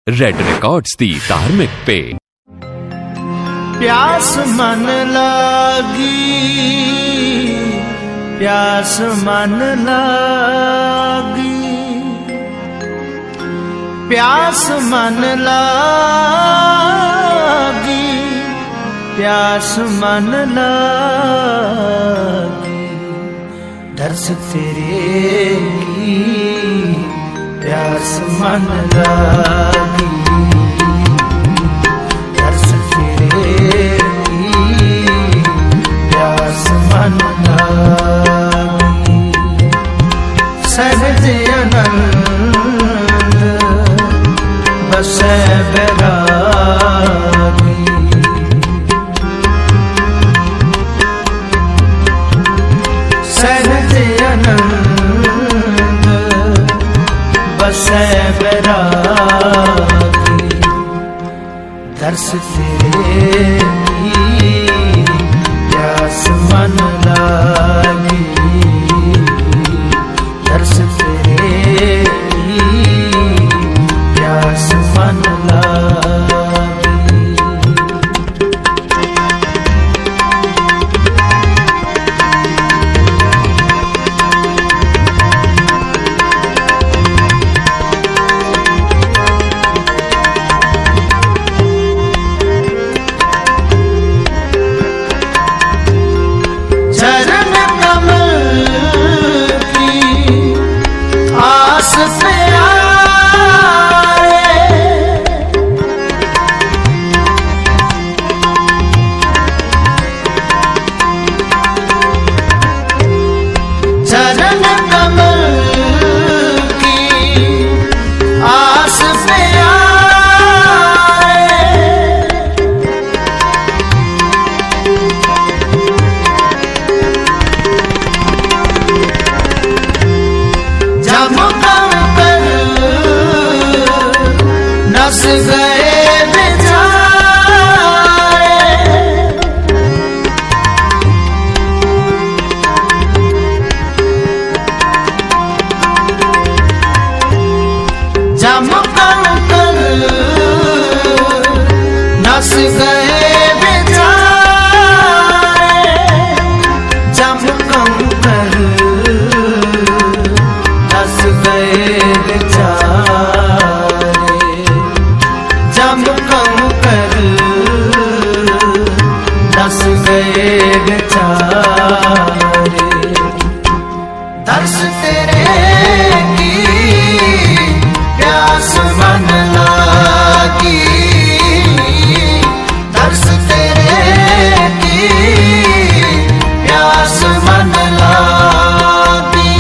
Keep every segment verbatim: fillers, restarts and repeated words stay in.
Red records दी धार्मिक पे। प्यास मन लागी, प्यास मन लागी, प्यास मन लागी, प्यास मन लागी, दर्श तेरे की प्यास मन लागी, दर्श तेरे की प्यास मन लागी। सहज आनंद बसै बैरागी, सहज आनंद बसै बैरागी, दर्श तेरे की प्यास मन लागी, दर्श तेरे की प्यास मन लागी। चरण कमल की आस प्यारे, चरण कमल की आस प्यारे, जब कंकर नस गए बेचारे, जब कंकर नस गए बेचारे, जब कंकर नस गए बेचारे, जब कंकर नस गए बेचारे, दर्श तेरे की प्यास मन लागी, दर्श तेरे की प्यास मन लागी।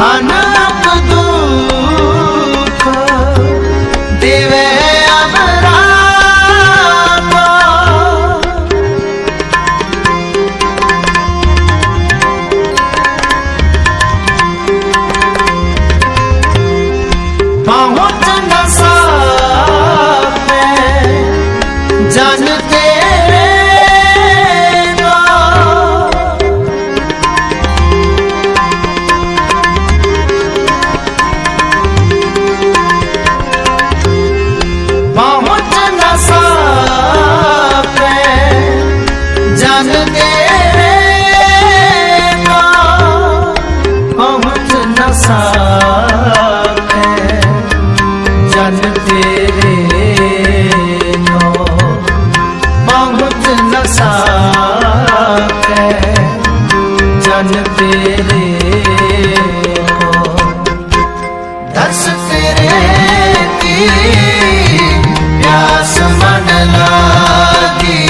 अनंत दुख देवे अमरापा। पहुँच न सके जन तेरे को, पहुँच न सके जन तेरे को, पहुँच न सके जन तेरे को, पहुँच न सके जन तेरे को। दर्श तेरे की प्यास मन लागी,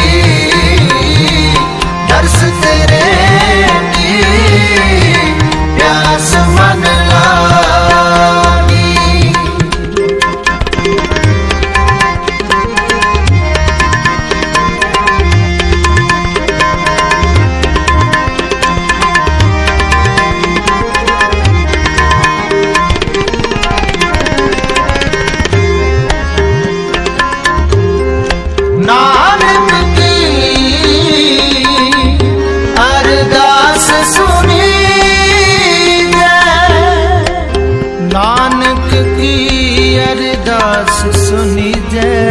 दर्श तेरे की प्यास मन लागी। नानक की अरदास सुनी जय, नानक की अरदास सुनी जय,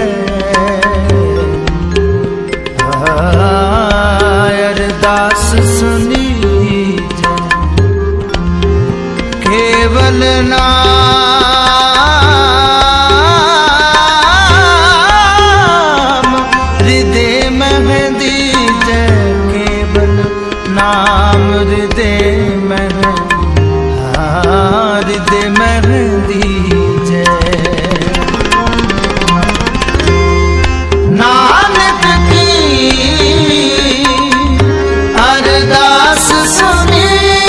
अरदास सुनी जय। केवल नाम हृदय में दीजय, केवल नाम हृदय में, हृदय में दीजय। नानक की अरदास सुनी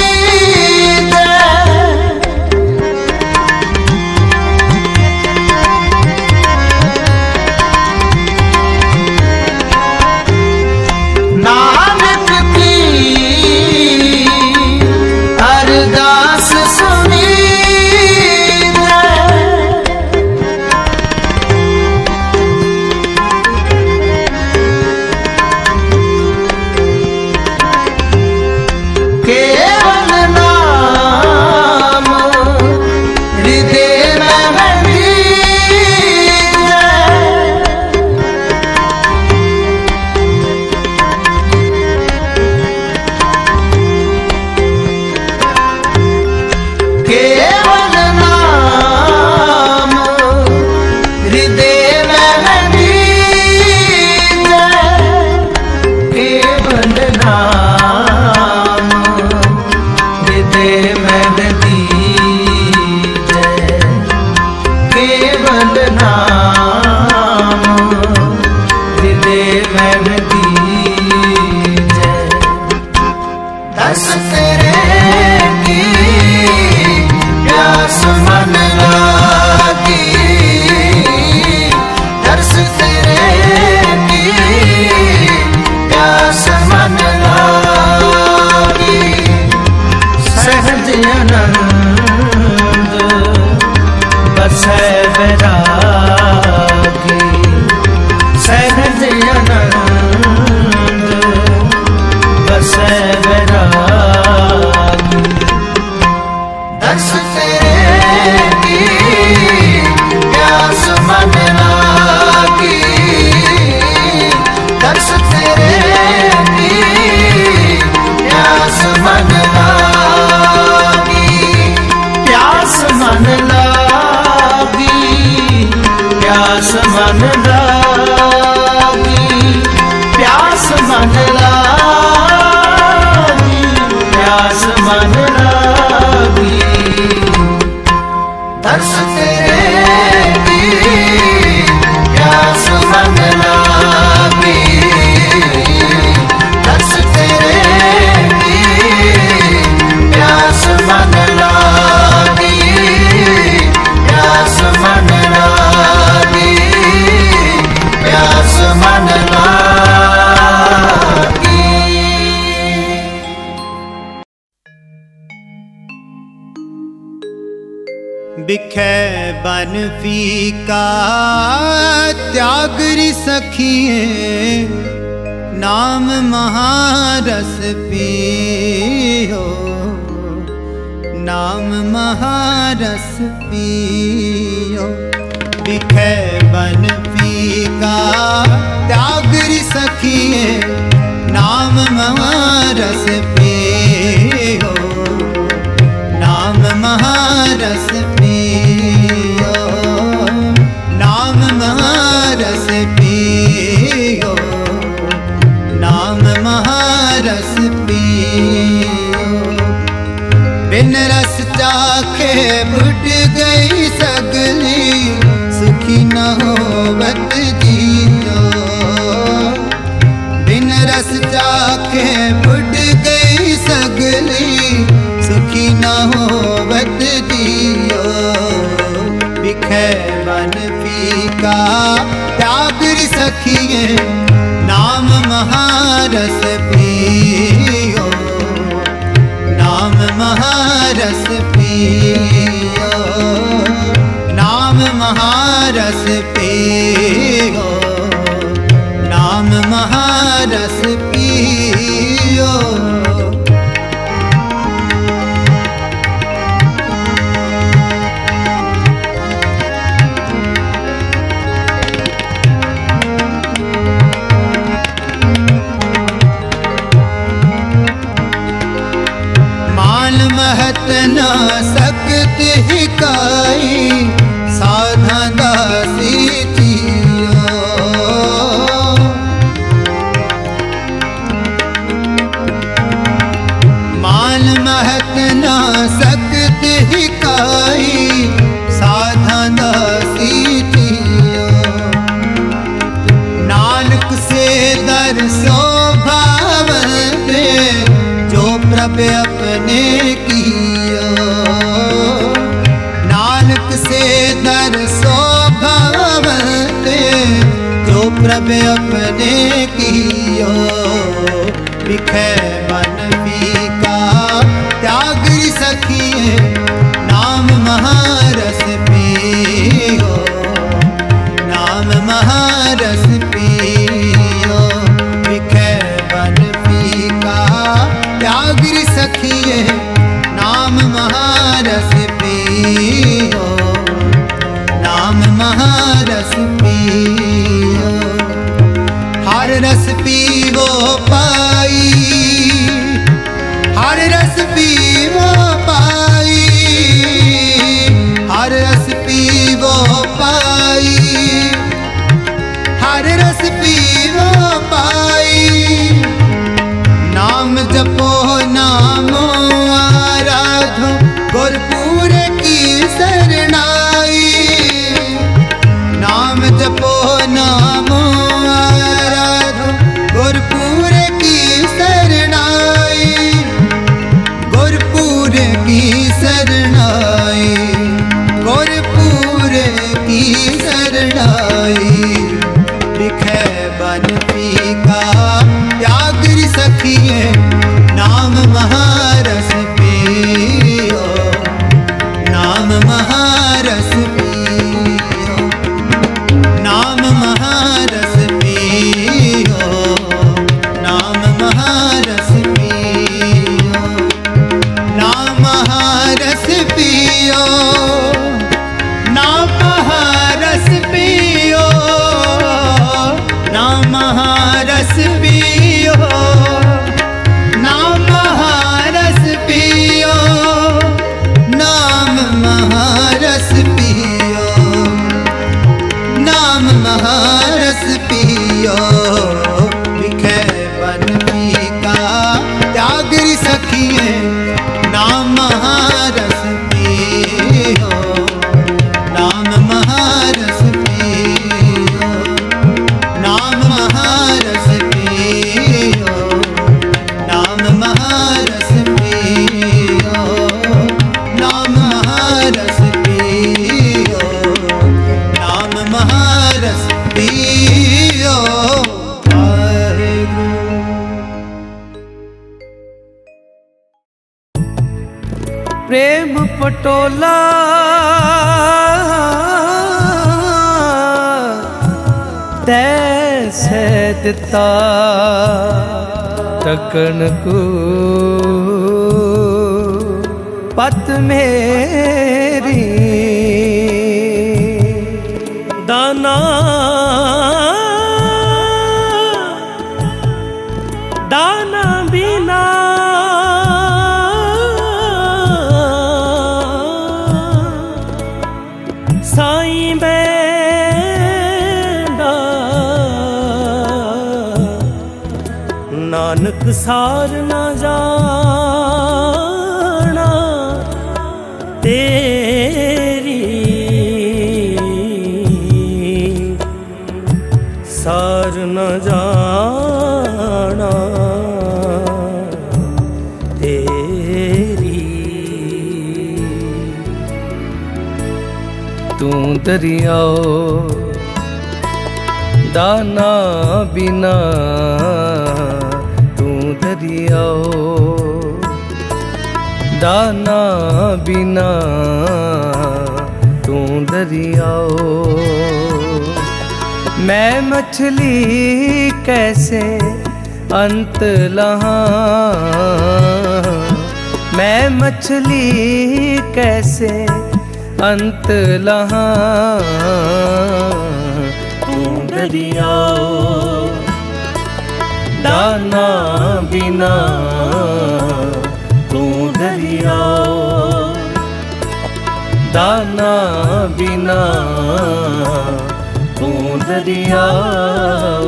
जय, नानक की अरदास सुनी जय। केवल नाम हृदय में दीजय, केवल नाम हृदय में दीजय, केवल नाम हृदय में दीजय, केवल नाम हृदय में दीजय। दर्श तेरे की प्यास मन लागी, दर्श तेरे की प्यास मन लागी। सहज आनंद बसै विरागी, बिखै बन फीका त्यागरी सखिए, नाम महारस पियो, नाम महारस पियो। बिखै बन फीका त्यागरी सखिए, नाम महारस पियो, नाम महारस पियो, नाम महारस पियो, नाम महारस पियो। बिन रस चाखे बुझ गई सगली, सुखी न होवत जियो। बिन रस चाखे बुझ गई सगली, सुखी न होवत जियो। बिखै बन फीका त्यागरी सखिए, नाम महारस पियो, नाम महारस पियो, नाम महारस पियो, नाम महारस पियो। महत न सकत हिकाई, साधा दासी जियो। मान महत न सकत हिकाई, साधा दासी जियो। नानक से दर शोभावन दे, जो प्रभ अपने कियो। नानक से दर शोभावन दे, जो प्रभ अपने कियो। बिखै बन फीका त्यागरी सखिए, नाम महारस पियो, नाम महारस पियो। बिखै बन फीका त्यागरी सखिए, नाम महारस पियो, नाम महारस पियो। हर रस पीवो पाई, हर रस पीवो पाई, हर रस पीवो पाई, हर रस पीवो पाई। नाम जपो नामो आराधो, गुरपुर की शरणाई। नाम जपो नामो आराधो, गुरपुर की शरणाई। प्रेम पटोला तैसे दिता तकन को पत मेरी दाना दाना बिना साईं बैदा नानक सार न जाना तेरी सार न जाना तेरी। तू दरियाओ दाना बिना तू दरियाओ दाना बिना तू दरियाओ। मैं मछली कैसे अंत लहाँ मैं मछली कैसे अंत लहाँ तू दरियाओ दाना बिना तू दरियाओ दाना बिना तू दरियाओ।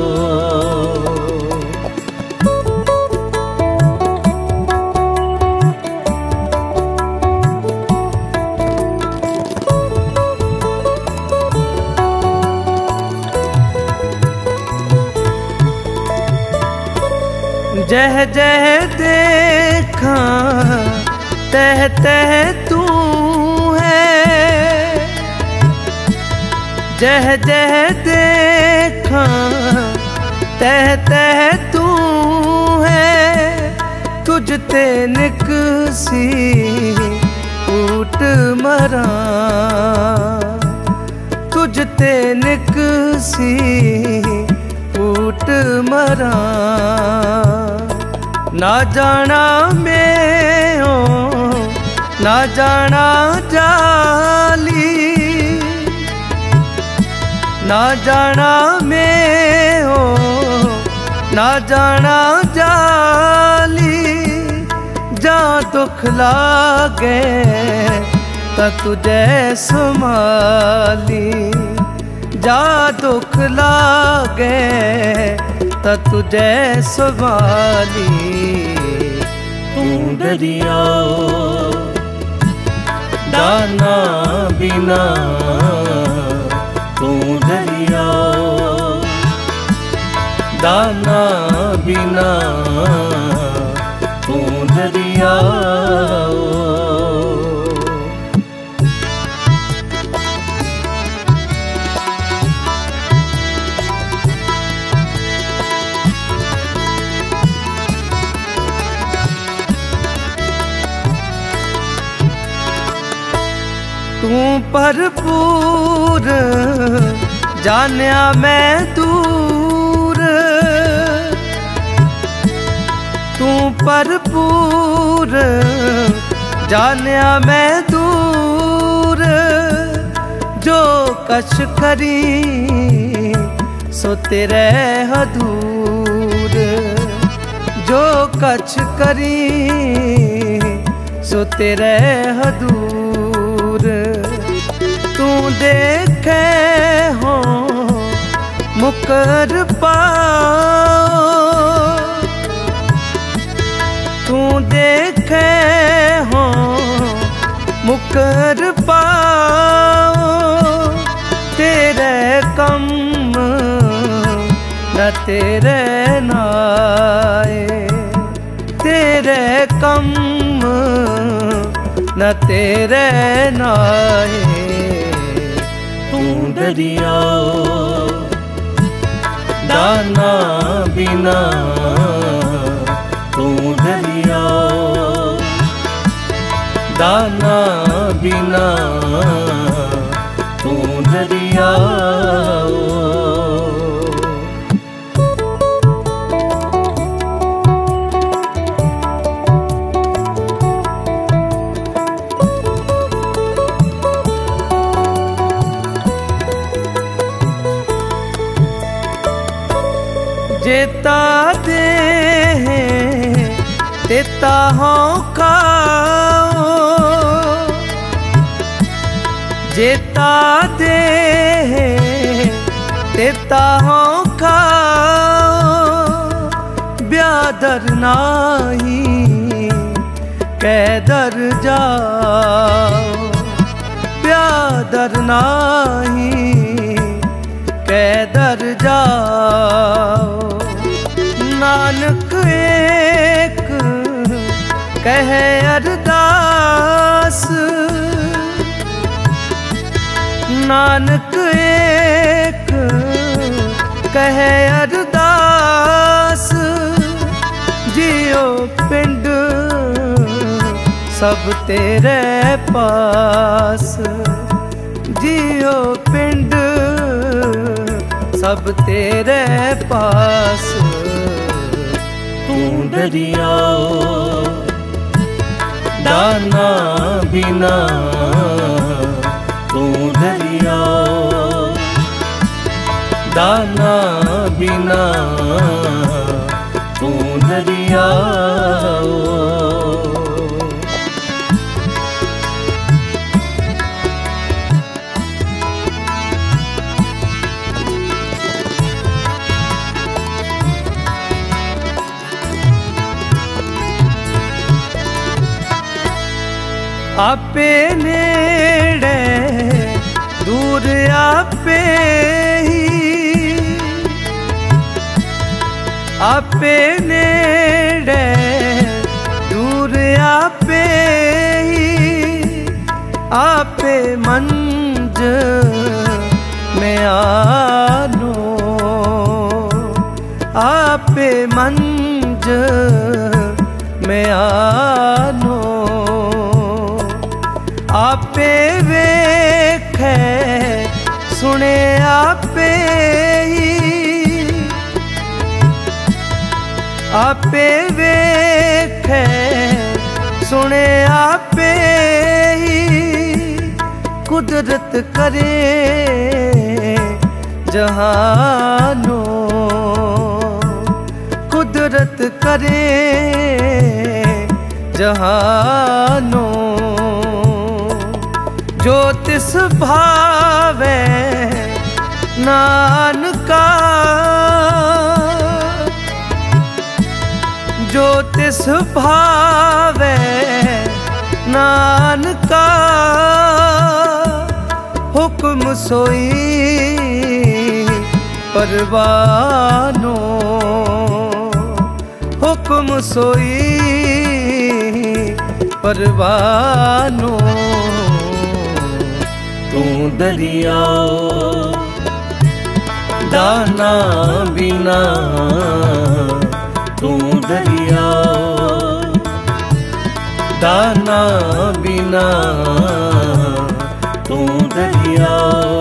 जह जह देखा तह तह तू है जह जह देखा तह तह तू है तुझ ते निकसी ऊट मरा तुझ ते निकसी ऊट मरा। ना जाना मैं हो ना जाना जाली ना जाना मैं हो ना जाना जाली। जा दुख लागे ता तुझे संभाली जा दुख लागे ता तुझे संभाली। तू दरियाओ दाना बिना तू दरियाओ दाना बिना तू दरियाओ। तू भरपूर जानिया मैं दूर तू भरपूर जानिया मैं दूर। जो कछ करी सो तेरे हदूर जो कछ करी सो तेरे हदूर। तू देखे हो मुकर पाओ तू देखे हो मुकर पाओ। तेरे कम न तेरे नाए तेरे कम न तेरे नाए। तू दरियाओ दाना बिना तू दरियाओ दाना तेता हों खाओ जेता दे तेता हों खाओ ब्यादर नाही कैदर जाओ ब्यादर नाही कैदर जाओ नानक एक कहे अरदास नानक एक कहे अरदास जियो पिंड सब तेरे पास जियो पिंड सब तेरे पास तू दरियाओ दाना बिना तू दरियाओ दाना बिना तू दरियाओ आपे नेड़े दूर आपे ही आपे नेड़े दूर आपे ही आपे मंज में आनो आपे मंज में आनो आपे वेखे सुने आपे ही आपे वेखे सुने आपे ही कुदरत करे जहानो कुदरत करे जहानो जो तिस भावे नानका जो तिस भावे नानका हुक्म सोई परवानो हुक्म सोई परवानो तू दरियाओ दाना बिना तू दरियाओ दाना बिना तू दरियाओ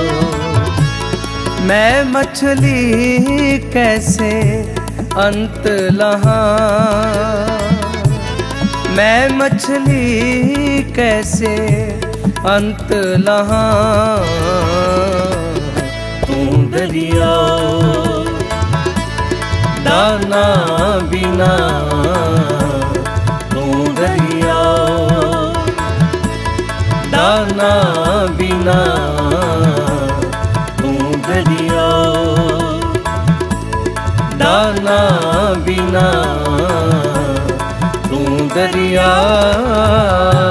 मैं मछली कैसे अंत लहा मैं मछली कैसे अंत लहा तू दरियाओ दाना बिना तू दरियाओ दाना बिना तू दरियाओ दाना बिना तू दरियाओ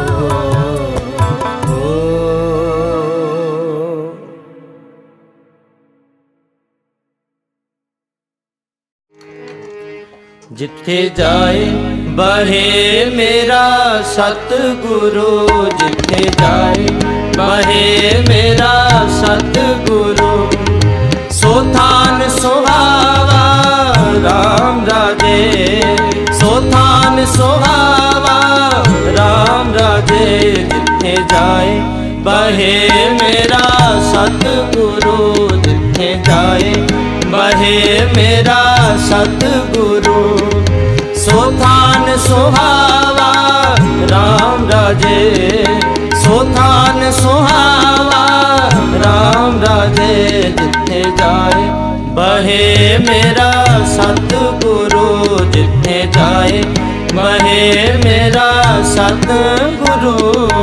जिथे जाए बहे मेरा सतगुरु जिथे जाए बहे मेरा सतगुरु सो थान सुहावा राम राजे सो थान सुहावा राम राजे जिथे जाए बहे मेरा सतगुरु जिथे जाए बहे मेरा सतगुरु सो थान सुहावा राम राजे सो थान सुहावा राम राजे जिथे जाए बहे मेरा सतगुरु जिथे जाए बहे मेरा सतगुरु।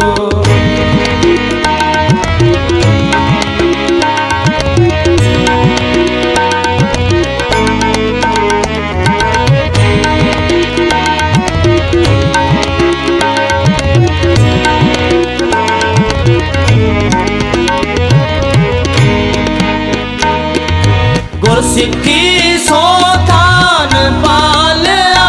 गुरसिक्खी सो थान पालिया,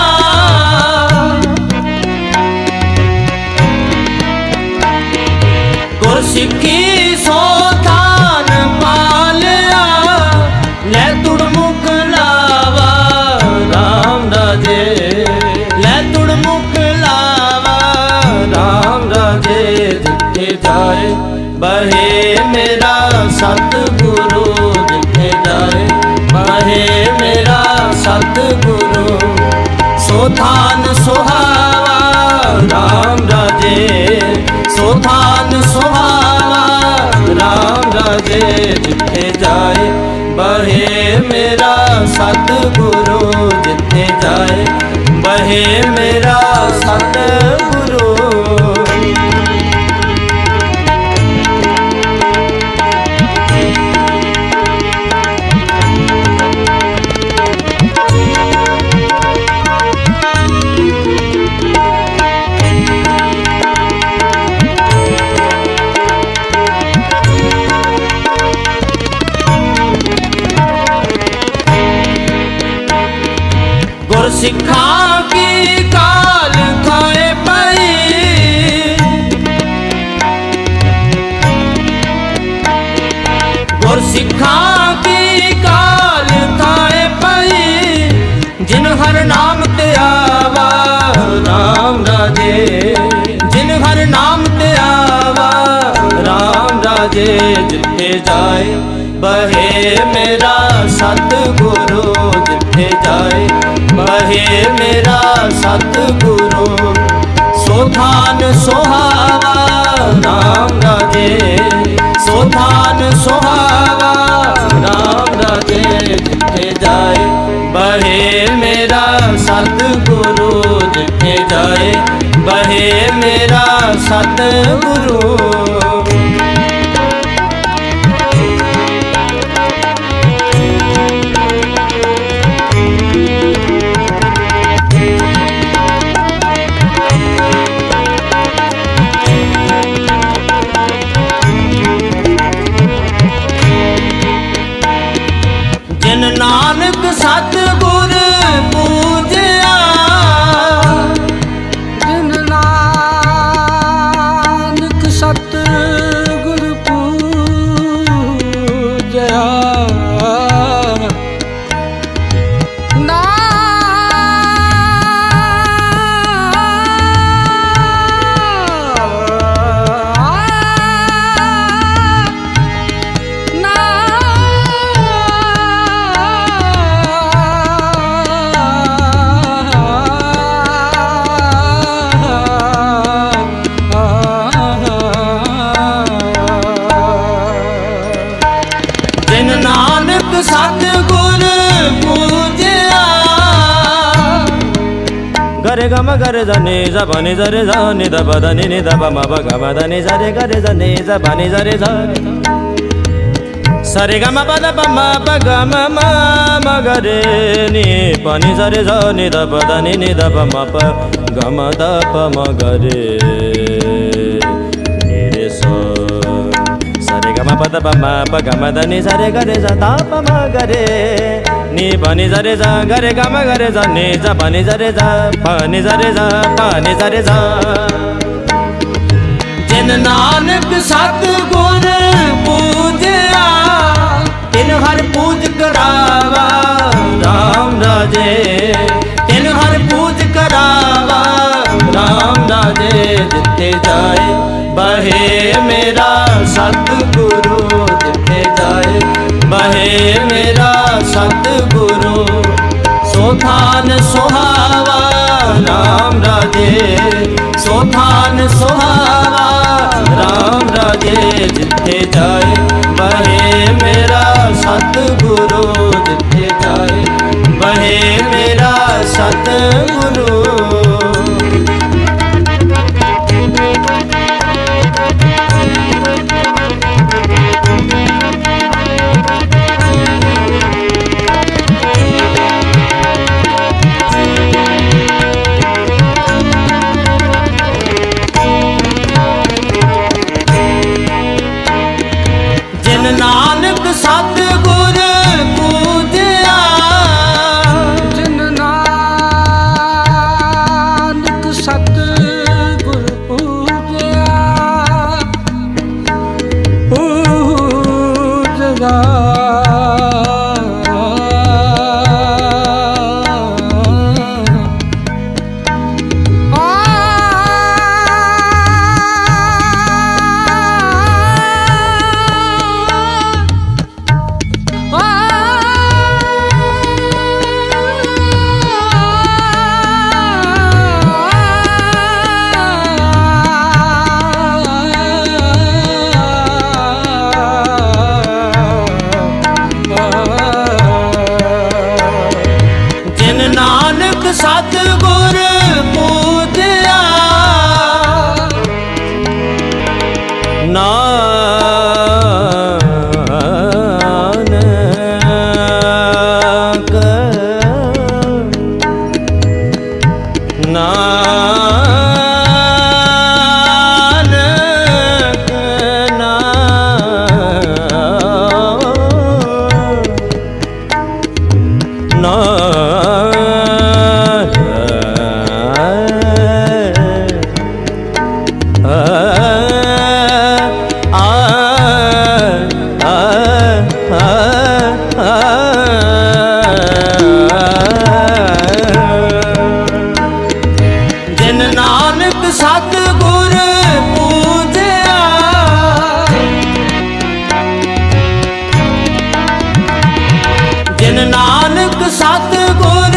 गुरसिक्खी सो थान पालिया, लै तुड़ मुख लावा राम राजे, लै तुड़ मुख लावा राम राजे। जिथे जाए बहे मेरा सतगुरु, जिथे जाए बहे मेरा सतगुरु। सोथान सुहावा राम राजे, सोथान सुहावा राम राजे। जिथे जाए बहे मेरा सतगुरु, जिथे जाए बहे मेरा सतगुरु। गुरसिक्खा की काल खाए पई, गुरसिक्खा की काल खाए पई। जिन हर नाम ते आवा राम राजे, जिन हर नाम ते आवा राम राजे। जिथे जाए बहे मेरा सतगुरु, जिथे जाए बहे मेरा सतगुरु। सोथान सुहावा राम राजे, सोथान सुहावा राम राजे। जिथे जाए बहे मेरा सतगुरु, जिथे जाए बहे मेरा सतगुरु। जिन नानक सतगुर पूजया, जिन नानक सतगुर पूजया। गरे गम गरे ज नि ज भ नि ज रे ज नि ध प ध नि नि ध प म प ग म ध नि ज रे ग रे ज नि ज भ नि ज रे ज। स रे ग म प ध प म प ग म म म ग रे नि प नि ज रे ज नि ध प ध नि नि ध प म प ग म ध प म ग रे नि रे स। स रे ग म प ध प म प ग म ध नि ज रे ग रे ज ध प म ग रे नि भ नि ज रे ज ग रे ग म ग रे ज नि ज भ नि ज रे ज प नि ज रे ज प नि ज रे ज। जिन नानक सतगुर पूजया, तिन हर पूज करावा राम राजे, तिन हर पूज करावा राम राजे। जिथे जाए बहे मेरा सतगुरु, जिथे जाए बहे मेरा सतगुरु। सोथान सुहावा राम राजे, सोथान सुहावा राम राजे। जिथे जाए बहे मेरा सतगुरु, जिथे जाए बहे मेरा सतगुरु। ਸਤ ਗੁਰ ਪੂਜਿਆ ਪੂਜਦਾ ਸਤਿਗੁਰ ਪੂਜਿਆ ਨਾਨਕ ਨਾਨਕ ਸਤਿਗੁਰ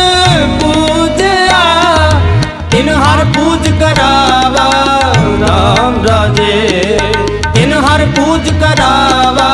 ਪੂਜਿਆ ਤਿਨ ਹਰ ਪੂਜ ਕਰਾਵਾ ਰਾਮ ਰਾਜੇ ਤਿਨ ਹਰ ਪੂਜ ਕਰਾਵਾ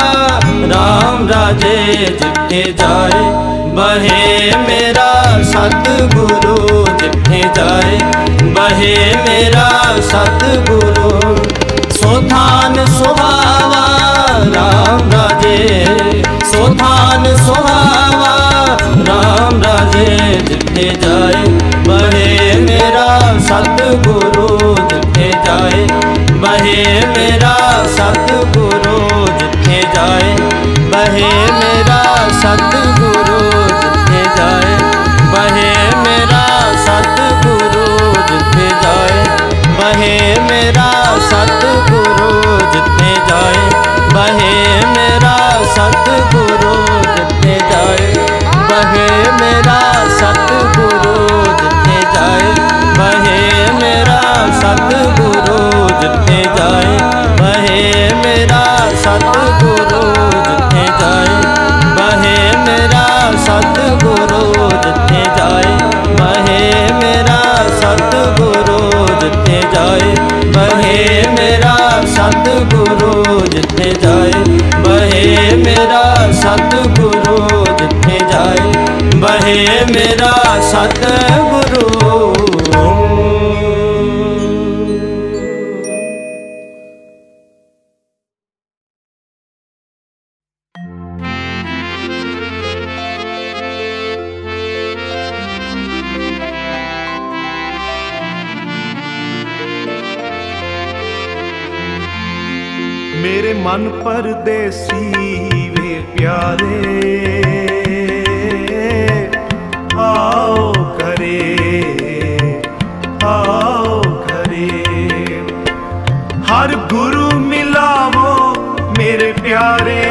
ਰਾਮ ਰਾਜੇ ਜਿੱਥੇ ਜਾਏ ਬਹੇ ਮੇਰਾ ਸਤਿਗੁਰੂ ਜਿੱਥੇ ਜਾਏ ਬਹੇ ਮੇਰਾ ਸਤਿਗੁਰੂ ਸੋ ਥਾਨ ਸੁਹਾਵਾ ਰਾਮ ਰਾਜੇ ਸੋ ਥਾਨ ਸੁਹਾਵਾ ਰਾਮ ਰਾਜੇ ਜਿੱਥੇ ਜਾਏ ਬਹੇ ਮੇਰਾ ਸਤਿਗੁਰੂ ਜਿੱਥੇ ਜਾਏ ਬਹੇ ਮੇਰਾ ਸਤਿਗੁਰੂ ਜਿੱਥੇ ਜਾਏ ਬਹੇ ਮੇਰਾ ਸਤਿਗੁਰੂ ਜਿੱਥੇ ਜਾਏ ਬਹੇ ਮੇਰਾ ਸਤਿਗੁਰੂ ਜਿੱਥੇ ਜਾਏ ਬਹੇ ਮੇਰਾ ਸਤਿਗੁਰੂ ਜਿੱਥੇ ਜਾਏ ਬਹੇ ਮੇਰਾ ਸਤਿਗੁਰੂ ਜਿੱਥੇ ਜਾਏ ਬਹੇ ਮੇਰਾ ਸਤਿਗੁਰੂ ਜਿੱਥੇ ਜਾਏ ਬਹੇ ਮੇਰਾ ਸਤਿਗੁਰੂ ਜਿੱਥੇ ਜਾਏ ਬਹੇ ਮੇਰਾ ਸਤਿਗੁਰੂ ਜਿੱਥੇ ਜਾਏ ਬਹੇ ਮੇਰਾ ਸਤਿਗੁਰੂ ਜਿੱਥੇ ਜਾਏ ਬਹੇ ਮੇਰਾ ਸਤਿਗੁਰੂ ਜਿੱਥੇ ਜਾਏ ਬਹੇ ਮੇਰਾ ਸਤਿਗੁਰੂ ਜਿੱਥੇ ਜਾਏ ਬਹੇ ਮੇਰਾ ਸਤਿਗੁਰੂ ਜਿੱਥੇ ਜਾਏ ਬਹੇ ਮੇਰਾ ਸਤਿਗੁਰੂ मेरे मन परदेसी वे प्यारे आओ करे आओ करे हर गुरु मिलावो मेरे प्यारे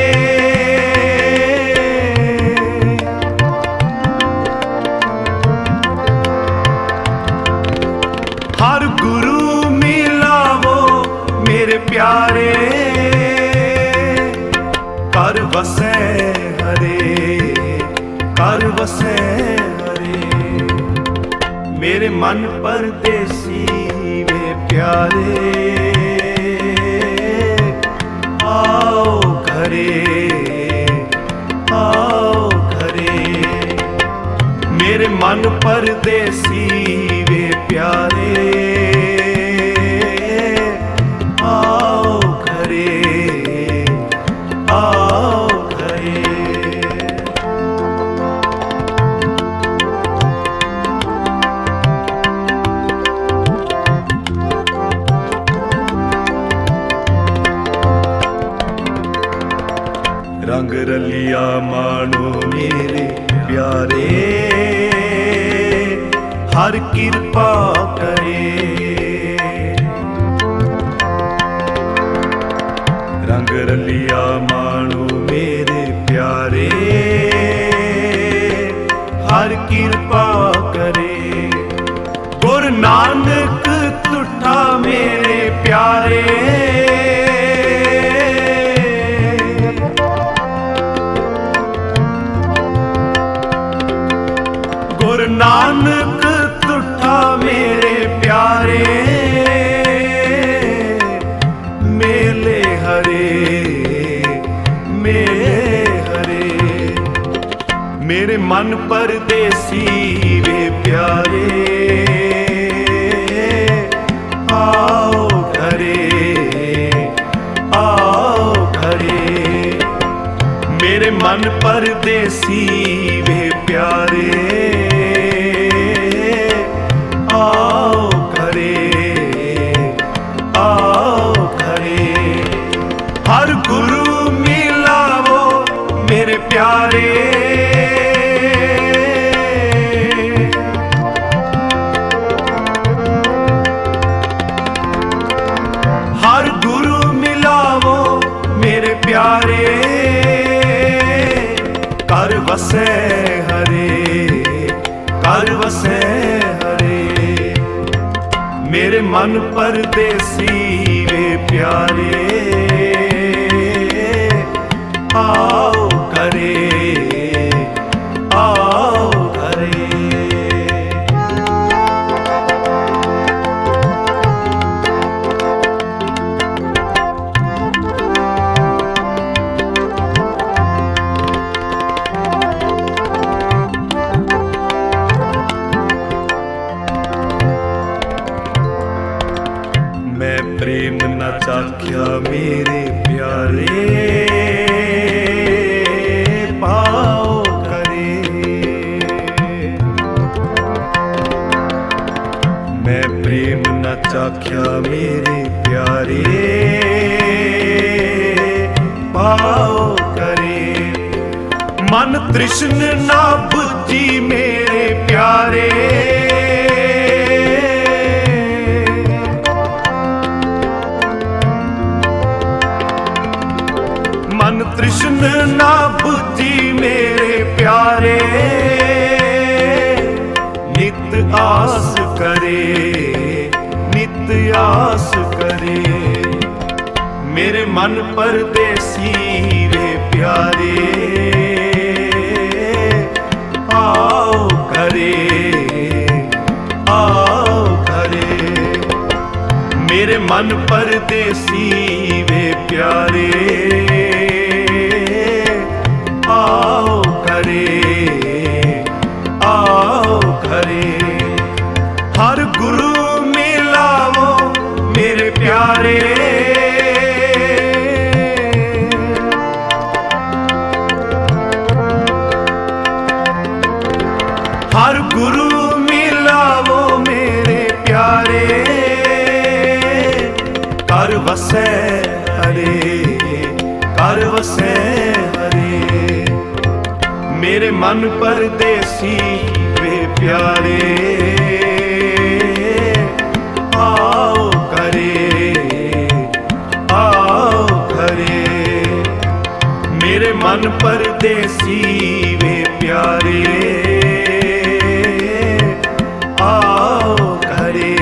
हर गुरु मिलावो मेरे प्यारे कर वसै हरे कर वसै हरे मेरे मन परदेसी वे प्यारे आओ घरे आओ घरे मेरे मन परदेसी वे प्यारे आओ घरे आओ घरे रंग रलिया मानो मेरे प्यारे हर कृपा करे। रंग रलिया मानो मेरे प्यारे, हर कृपा करे। गुरु नानक तुठा मेरे प्यारे, गुरु नानक तुठा मेरे प्यारे। मेले हरे मेले हरे, मेरे मन परदेसी वे प्यारे। आओ घरे आओ घरे, मेरे मन परदेसी वे प्यारे। आओ घरे आओ घरे, हर गुरु मिलावो मेरे प्यारे। हर गुरु मिलावो मेरे प्यारे, कर वसे हरे कर वसे हरे, मेरे मन परदेसी वे प्यारे। आओ घरे आओ घरे, मैं प्रेम न चाख्या मेरे प्यारे। पाओ करे, मैं प्रेम न चाख्या मेरे प्यारे। पाओ करे, मन तृष्ण ना बुद्धि मेरे प्यारे। मन तृष्ण ना बुद्धि मेरे प्यारे। नित आस करे नित आस करे, मेरे मन परदेसी वे प्यारे। आओ घरे आओ घरे, मेरे मन परदेसी वे प्यारे। आओ घरे आओ घरे, हर गुरु मिलावो मेरे प्यारे। हर गुरु मिलावो मेरे प्यारे, कर वसे हरे कर वसे हरे, मेरे मन परदेसी वे प्यारे। आओ घरे आओ घरे, मेरे मन परदेसी वे प्यारे। आओ घरे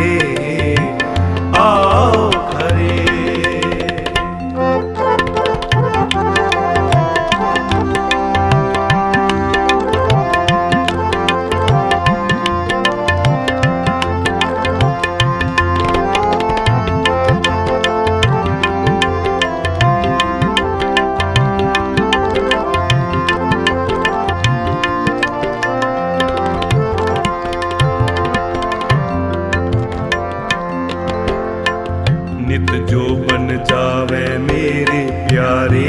आओ घरे, नित जो बन जावे मेरे प्यारे।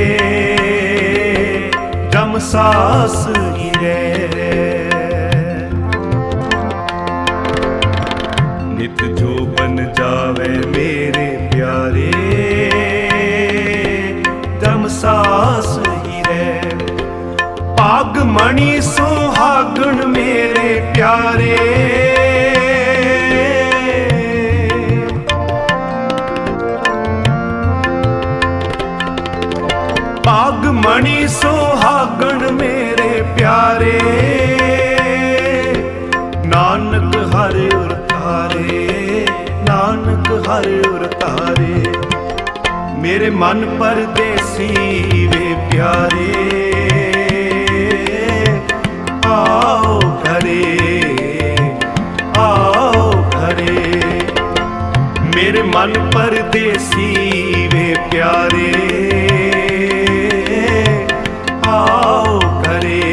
जम सास ही रे, नित जो बन जावे मेरे प्यारे। जम सास ही रे, पाग मणि सुहागण मेरे प्यारे। सुहागण मेरे प्यारे, नानक हर उर तारे, नानक हर उर तारे। मेरे मन परदेसी वे प्यारे, आओ घरे, आओ घरे। मेरे मन परदेसी वे प्यारे, आओ घरे,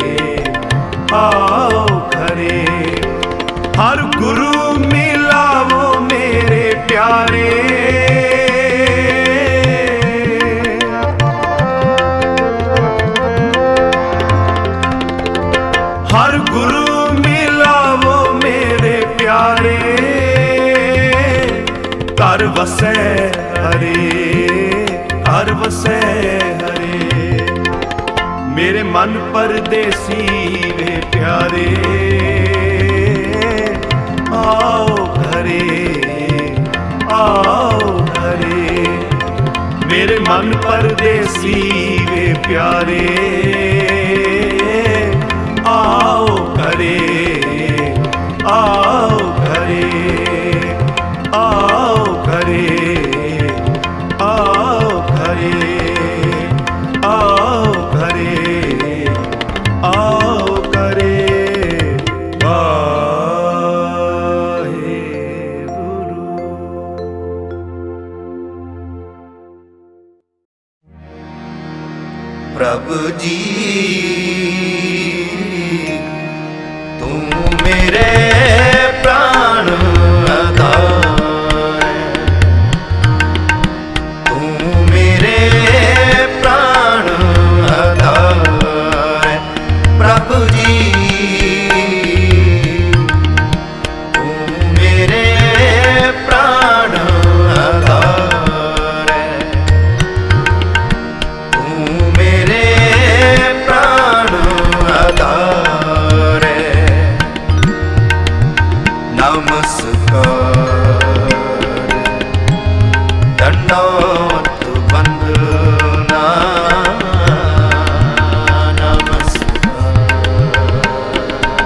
आओ घरे। हर गुरु मिलावो मेरे प्यारे, हर गुरु मिलावो मेरे प्यारे। घर वसै हरे, घर वसै हरे। मेरे मन परदेसी वे प्यारे, आओ घरे, आओ घरे। मेरे मन परदेसी वे प्यारे, आओ घरे, आओ घरे, आओ घरे, आओ घरे, आओ घरे, आओ घरे। प्रभु जी तू मेरे प्राण आधार, तू मेरे प्राण आधार। प्रभु जी तू मेरे प्राण आधार, तू मेरे प्राण आधार। नमस्कार दंडवत वंदना, नमस्कार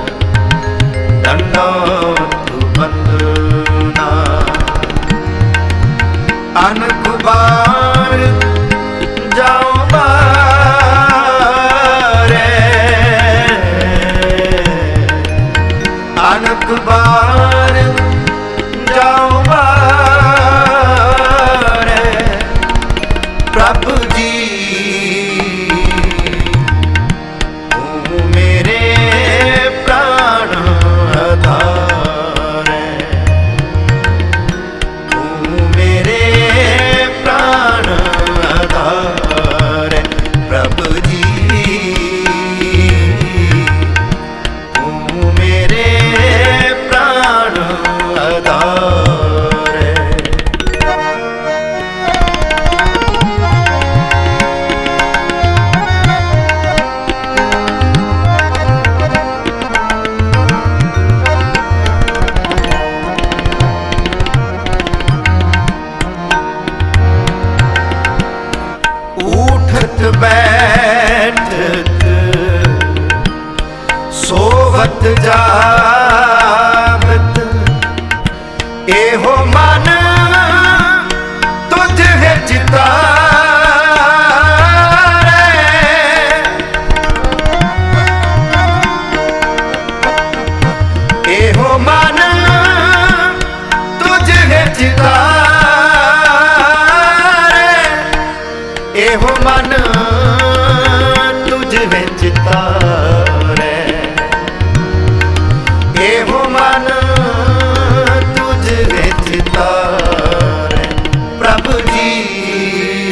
दंडवत वंदना। अनक बार जाओ बारे, अनक बार जाओ बारे। प्रभु जी तू मेरे प्राण आधार, तू मेरे प्राण आधार। प्रभु जी तू मेरे प्राण आधार। उठत बैठत सोवत जागत, एहो मन तुझ है चितारे। एहो मन तुझ है चितारे, एहो मन तुझ है चितारे। एहो मन तुझ है चितारे। प्रभु जी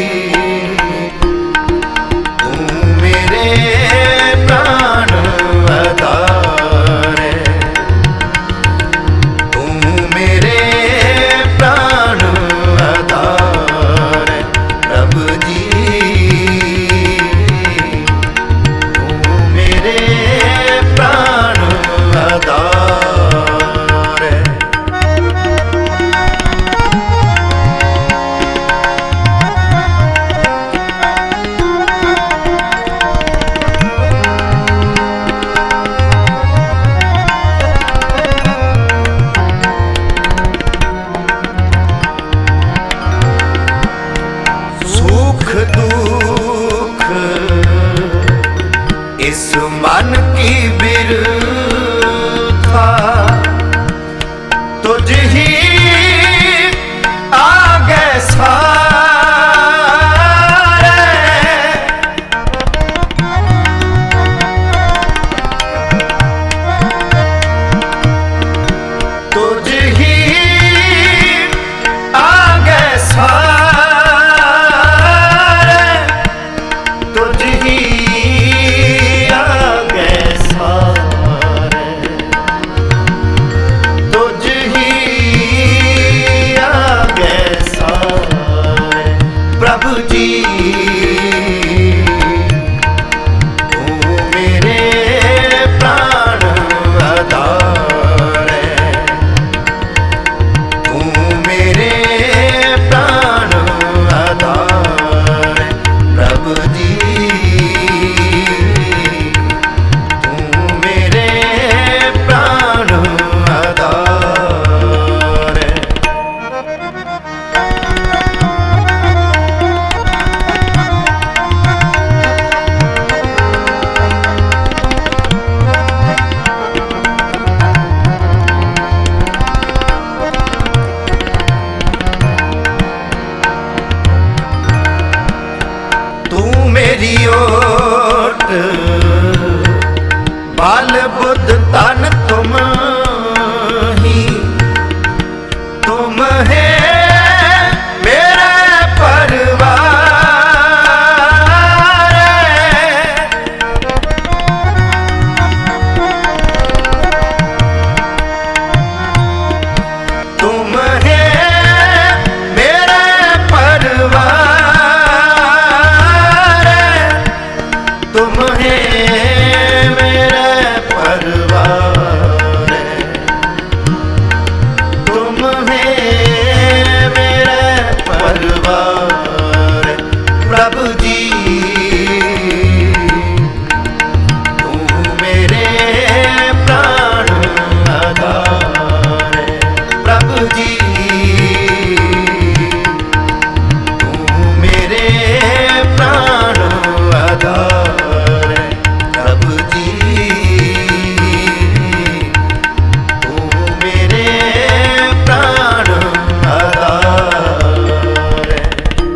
जी तू मेरे प्राण आधार है। प्रभु जी तू मेरे प्राण आधार है।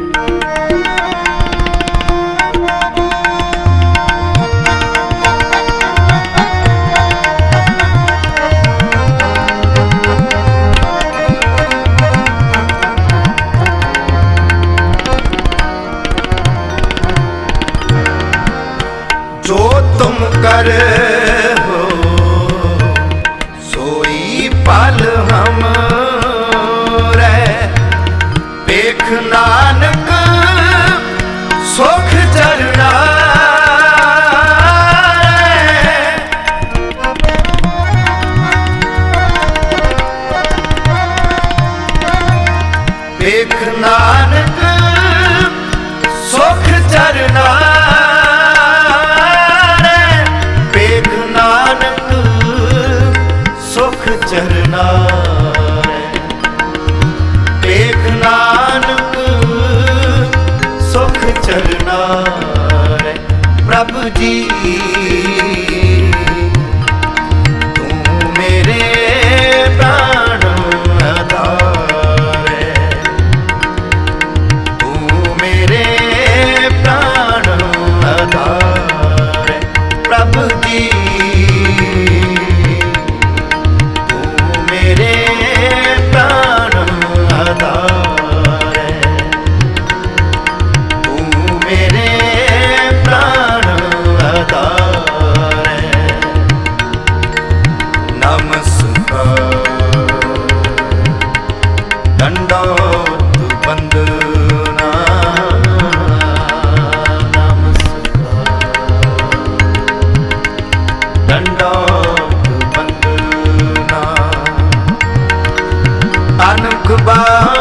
जो तुम कर हो सोई पल हम रे देख नानक सुख चरना रे। देख नानक सुख चरना चरना रे। देख नानक सुख चरना रे। प्रभु जी तू मेरे प्राण आधार है। तू मेरे प्राण आधार है। प्रभु जी मेरे प्राण आधार है। तू मेरे प्राण आधार है। नमस्कार दंडोत वंदना। नमस्कार दंडोत वंदना। अनक बार